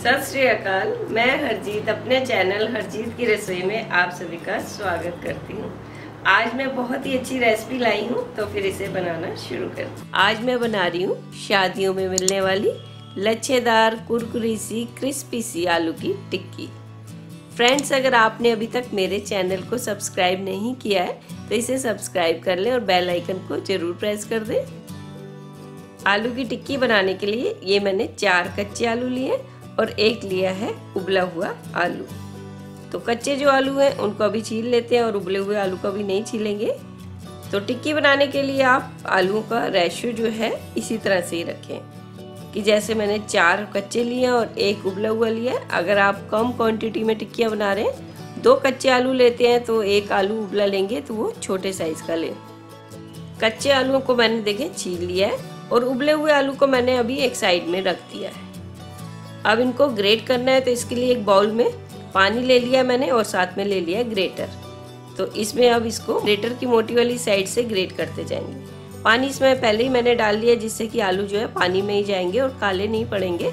सत श्री अकाल। मैं हरजीत अपने चैनल हरजीत की रसोई में आप सभी का स्वागत करती हूँ। आज मैं बहुत ही अच्छी रेसिपी लाई हूँ, तो फिर इसे बनाना शुरू करते हैं। आज मैं बना रही हूँ शादियों में मिलने वाली लच्छेदार कुरकुरी सी क्रिस्पी सी आलू की टिक्की। फ्रेंड्स, अगर आपने अभी तक मेरे चैनल को सब्सक्राइब नहीं किया है तो इसे सब्सक्राइब कर लें और बेल आइकन को जरूर प्रेस कर दें। आलू की टिक्की बनाने के लिए ये मैंने 4 कच्चे आलू लिए और 1 लिया है उबला हुआ आलू। तो कच्चे जो आलू हैं उनको अभी छील लेते हैं और उबले हुए आलू को भी नहीं छीलेंगे। तो टिक्की बनाने के लिए आप आलूओं का रेशियो जो है इसी तरह से ही रखें कि जैसे मैंने 4 कच्चे लिए और 1 उबला हुआ लिया। अगर आप कम क्वांटिटी में टिक्कियाँ बना रहे हैं, 2 कच्चे आलू लेते हैं तो 1 आलू उबला लेंगे तो वो छोटे साइज का लें। कच्चे आलूओं को मैंने देखें छील लिया है और उबले हुए आलू को मैंने अभी एक साइड में रख दिया है। अब इनको ग्रेट करना है, तो इसके लिए एक बाउल में पानी ले लिया मैंने और साथ में ले लिया ग्रेटर। तो इसमें अब इसको ग्रेटर की मोटी वाली साइड से ग्रेट करते जाएंगे। पानी इसमें पहले ही मैंने डाल लिया जिससे कि आलू जो है पानी में ही जाएंगे और काले नहीं पड़ेंगे।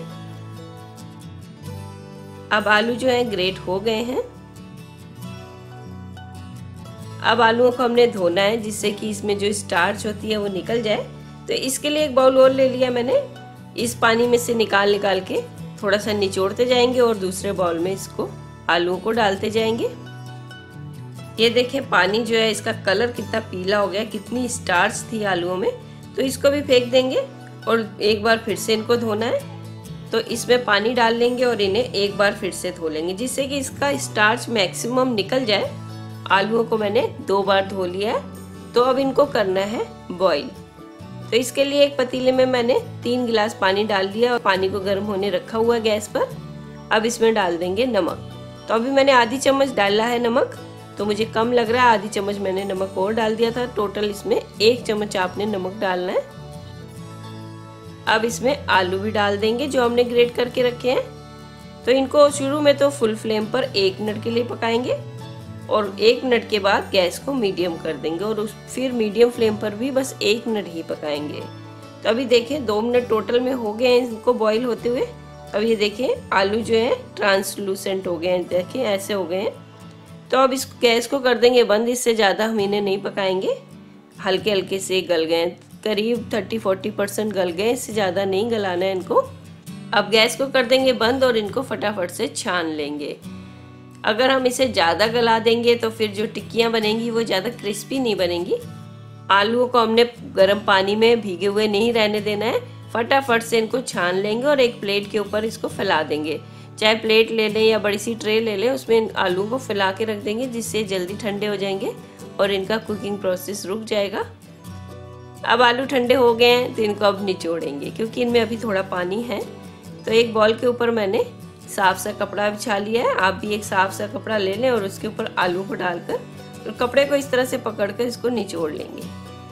अब आलू जो है ग्रेट हो गए हैं। अब आलूओं को हमने धोना है जिससे कि इसमें जो स्टार्च होती है वो निकल जाए। तो इसके लिए एक बाउल और ले लिया मैंने। इस पानी में से निकाल के थोड़ा सा निचोड़ते जाएंगे और दूसरे बाउल में इसको आलूओं को डालते जाएंगे। ये देखिए पानी जो है इसका कलर कितना पीला हो गया, कितनी स्टार्च थी आलूओं में। तो इसको भी फेंक देंगे और एक बार फिर से इनको धोना है। तो इसमें पानी डाल लेंगे और इन्हें एक बार फिर से धो लेंगे जिससे कि इसका स्टार्च मैक्सिमम निकल जाए। आलूओं को मैंने 2 बार धो लिया है। तो अब इनको करना है बॉईल। तो इसके लिए एक पतीले में मैंने 3 गिलास पानी डाल दिया और पानी को गर्म होने रखा हुआ है गैस पर। अब इसमें डाल देंगे नमक। तो अभी मैंने आधी चम्मच डाला है नमक, तो मुझे कम लग रहा है, आधी चम्मच मैंने नमक और डाल दिया था। टोटल इसमें 1 चम्मच आपने नमक डालना है। अब इसमें आलू भी डाल देंगे जो हमने ग्रेट करके रखे हैं। तो इनको शुरू में तो फुल फ्लेम पर 1 मिनट के लिए पकाएंगे और 1 मिनट के बाद गैस को मीडियम कर देंगे और फिर मीडियम फ्लेम पर भी बस 1 मिनट ही पकाएंगे। तो अभी देखें 2 मिनट टोटल में हो गए हैं इनको बॉईल होते हुए। अब ये देखें आलू जो है ट्रांसलूसेंट हो गए हैं, देखें ऐसे हो गए हैं। तो अब इस गैस को कर देंगे बंद। इससे ज़्यादा हम इन्हें नहीं पकाएंगे, हल्के हल्के से गल गए, करीब 30-40% गल गए, इससे ज़्यादा नहीं गलाना है इनको। अब गैस को कर देंगे बंद और इनको फटाफट से छान लेंगे। अगर हम इसे ज़्यादा गला देंगे तो फिर जो टिक्कियाँ बनेंगी वो ज़्यादा क्रिस्पी नहीं बनेंगी। आलूओं को हमने गर्म पानी में भीगे हुए नहीं रहने देना है, फटाफट से इनको छान लेंगे और एक प्लेट के ऊपर इसको फैला देंगे। चाहे प्लेट ले लें या बड़ी सी ट्रे ले लें, उसमें आलू को फैला के रख देंगे जिससे जल्दी ठंडे हो जाएंगे और इनका कुकिंग प्रोसेस रुक जाएगा। अब आलू ठंडे हो गए हैं तो इनको अब निचोड़ेंगे क्योंकि इनमें अभी थोड़ा पानी है। तो एक बॉल के ऊपर मैंने साफ सा कपड़ा बिछा लिया है। आप भी एक साफ सा कपड़ा ले लें और उसके ऊपर आलू को डालकर और कपड़े को इस तरह से पकड़कर इसको निचोड़ लेंगे।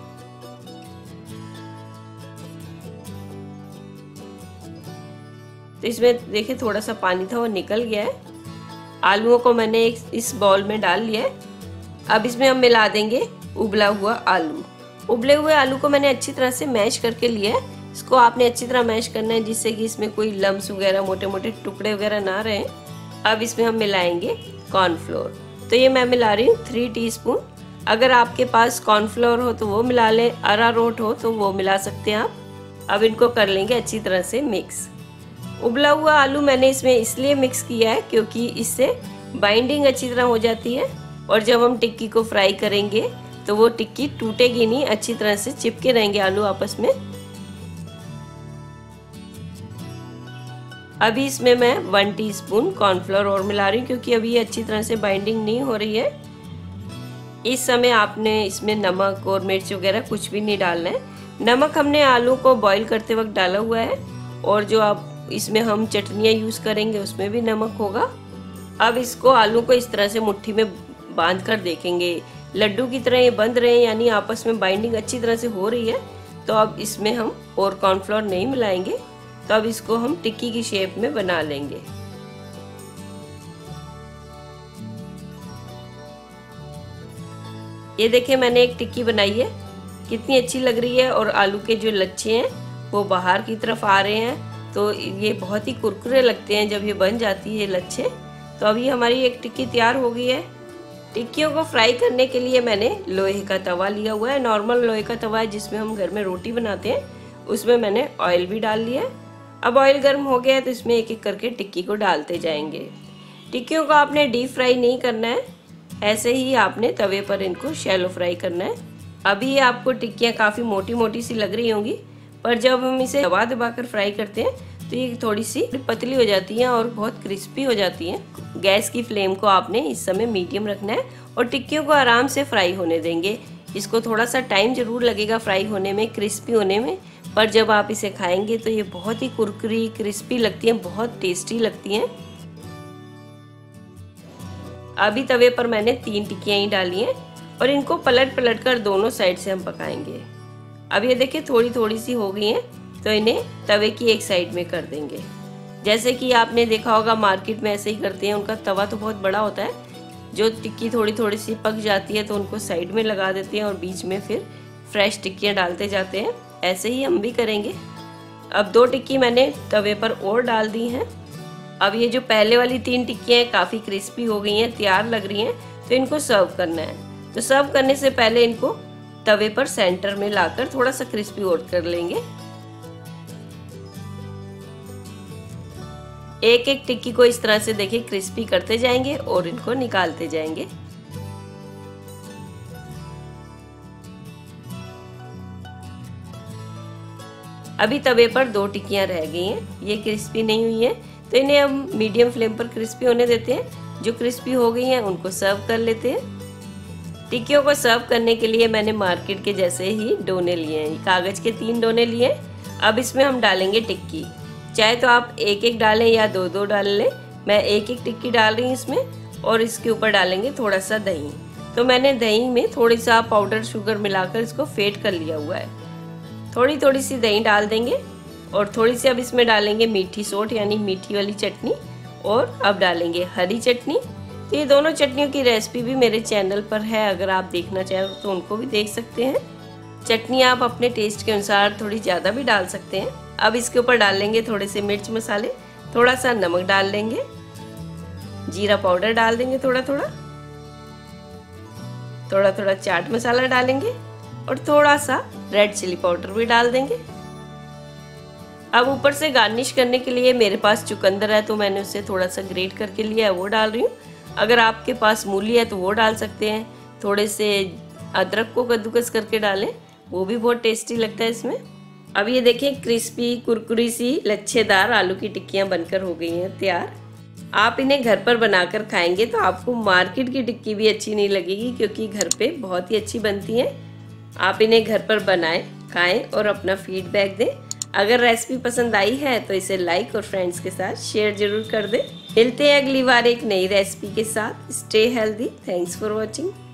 तो इसमें देखिए थोड़ा सा पानी था वो निकल गया है। आलूओं को मैंने इस बाउल में डाल लिया है। अब इसमें हम मिला देंगे उबला हुआ आलू। उबले हुए आलू को मैंने अच्छी तरह से मैश करके लिया है। इसको आपने अच्छी तरह मैश करना है जिससे कि इसमें कोई लम्स वगैरह, मोटे मोटे टुकड़े वगैरह ना रहे। अब इसमें हम मिलाएंगे कॉर्नफ्लोर। तो ये मैं मिला रही हूँ 3 टीस्पून। अगर आपके पास कॉर्नफ्लोर हो तो वो मिला लें, अरारोट हो तो वो मिला सकते हैं आप। अब इनको कर लेंगे अच्छी तरह से मिक्स। उबला हुआ आलू मैंने इसमें इसलिए मिक्स किया है क्योंकि इससे बाइंडिंग अच्छी तरह हो जाती है और जब हम टिक्की को फ्राई करेंगे तो वो टिक्की टूटेगी नहीं, अच्छी तरह से चिपके रहेंगे आलू आपस में। अभी इसमें मैं 1 टीस्पून कॉर्नफ्लोर और मिला रही हूँ क्योंकि अभी ये अच्छी तरह से बाइंडिंग नहीं हो रही है। इस समय आपने इसमें नमक और मिर्च वगैरह कुछ भी नहीं डालना है। नमक हमने आलू को बॉईल करते वक्त डाला हुआ है और जो आप इसमें हम चटनियाँ यूज़ करेंगे उसमें भी नमक होगा। अब इसको आलू को इस तरह से मुट्ठी में बांध कर देखेंगे, लड्डू की तरह ये बंध रहे हैं, यानी आपस में बाइंडिंग अच्छी तरह से हो रही है। तो अब इसमें हम और कॉर्नफ्लोर नहीं मिलाएंगे। तो अब इसको हम टिक्की की शेप में बना लेंगे। ये देखिए मैंने एक टिक्की बनाई है, कितनी अच्छी लग रही है और आलू के जो लच्छे हैं वो बाहर की तरफ आ रहे हैं। तो ये बहुत ही कुरकुरे लगते हैं जब ये बन जाती है लच्छे। तो अभी हमारी एक टिक्की तैयार हो गई है। टिक्कियों को फ्राई करने के लिए मैंने लोहे का तवा लिया हुआ है, नॉर्मल लोहे का तवा है जिसमें हम घर में रोटी बनाते हैं। उसमें मैंने ऑयल भी डाल लिया है। अब ऑयल गर्म हो गया है तो इसमें एक एक करके टिक्की को डालते जाएंगे। टिक्कियों को आपने डीप फ्राई नहीं करना है, ऐसे ही आपने तवे पर इनको शैलो फ्राई करना है। अभी आपको टिक्कियाँ काफ़ी मोटी मोटी सी लग रही होंगी, पर जब हम इसे दबा दबा कर फ्राई करते हैं तो ये थोड़ी सी पतली हो जाती हैं और बहुत क्रिस्पी हो जाती हैं। गैस की फ्लेम को आपने इस समय मीडियम रखना है और टिक्कियों को आराम से फ्राई होने देंगे। इसको थोड़ा सा टाइम जरूर लगेगा फ्राई होने में, क्रिस्पी होने में, पर जब आप इसे खाएंगे तो ये बहुत ही कुरकुरी क्रिस्पी लगती हैं, बहुत टेस्टी लगती हैं। अभी तवे पर मैंने 3 टिक्कियाँ ही डाली हैं और इनको पलट पलट कर दोनों साइड से हम पकाएंगे। अब ये देखिए थोड़ी थोड़ी सी हो गई हैं, तो इन्हें तवे की एक साइड में कर देंगे। जैसे कि आपने देखा होगा मार्केट में ऐसे ही करते हैं, उनका तवा तो बहुत बड़ा होता है। जो टिक्की थोड़ी थोड़ी सी पक जाती है तो उनको साइड में लगा देते हैं और बीच में फिर फ्रेश टिक्कियाँ डालते जाते हैं। ऐसे ही हम भी करेंगे। अब 2 टिक्की मैंने तवे पर और डाल दी हैं। अब ये जो पहले वाली 3 टिक्कियाँ हैं काफ़ी क्रिस्पी हो गई हैं, तैयार लग रही हैं, तो इनको सर्व करना है। तो सर्व करने से पहले इनको तवे पर सेंटर में लाकर थोड़ा सा क्रिस्पी और कर लेंगे। एक एक टिक्की को इस तरह से देखिए क्रिस्पी करते जाएंगे और इनको निकालते जाएंगे। अभी तवे पर 2 टिक्कियां रह गई हैं, ये क्रिस्पी नहीं हुई हैं, तो इन्हें हम मीडियम फ्लेम पर क्रिस्पी होने देते हैं। जो क्रिस्पी हो गई हैं उनको सर्व कर लेते हैं। टिक्कियों को सर्व करने के लिए मैंने मार्केट के जैसे ही डोने लिए हैं, कागज के 3 डोने लिए। अब इसमें हम डालेंगे टिक्की, चाहे तो आप एक एक डालें या 2-2 डाल लें। मैं एक एक टिक्की डाल रही हूँ इसमें और इसके ऊपर डालेंगे थोड़ा सा दही। तो मैंने दही में थोड़ी सा पाउडर शुगर मिलाकर इसको फेट कर लिया हुआ है। थोड़ी थोड़ी सी दही डाल देंगे और थोड़ी सी अब इसमें डालेंगे मीठी सोट यानी मीठी वाली चटनी, और अब डालेंगे हरी चटनी। तो ये दोनों चटनियों की रेसिपी भी मेरे चैनल पर है, अगर आप देखना चाहें तो उनको भी देख सकते हैं। चटनी आप अपने टेस्ट के अनुसार थोड़ी ज़्यादा भी डाल सकते हैं। अब इसके ऊपर डाल लेंगे थोड़े से मिर्च मसाले, थोड़ा सा नमक डाल लेंगे, जीरा पाउडर डाल देंगे थोड़ा थोड़ा चाट मसाला डालेंगे और थोड़ा सा रेड चिली पाउडर भी डाल देंगे। अब ऊपर से गार्निश करने के लिए मेरे पास चुकंदर है, तो मैंने उसे थोड़ा सा ग्रेट करके लिया है, वो डाल रही हूँ। अगर आपके पास मूली है तो वो डाल सकते हैं। थोड़े से अदरक को कद्दूकस करके डालें, वो भी बहुत टेस्टी लगता है इसमें। अब ये देखिए क्रिस्पी कुरकुरी सी लच्छेदार आलू की टिक्कियाँ बनकर हो गई हैं तैयार। आप इन्हें घर पर बनाकर खाएंगे तो आपको मार्केट की टिक्की भी अच्छी नहीं लगेगी, क्योंकि घर पे बहुत ही अच्छी बनती हैं। आप इन्हें घर पर बनाएं, खाएं और अपना फीडबैक दें। अगर रेसिपी पसंद आई है तो इसे लाइक और फ्रेंड्स के साथ शेयर जरूर कर दें। मिलते हैं अगली बार एक नई रेसिपी के साथ। Stay healthy. Thanks for watching.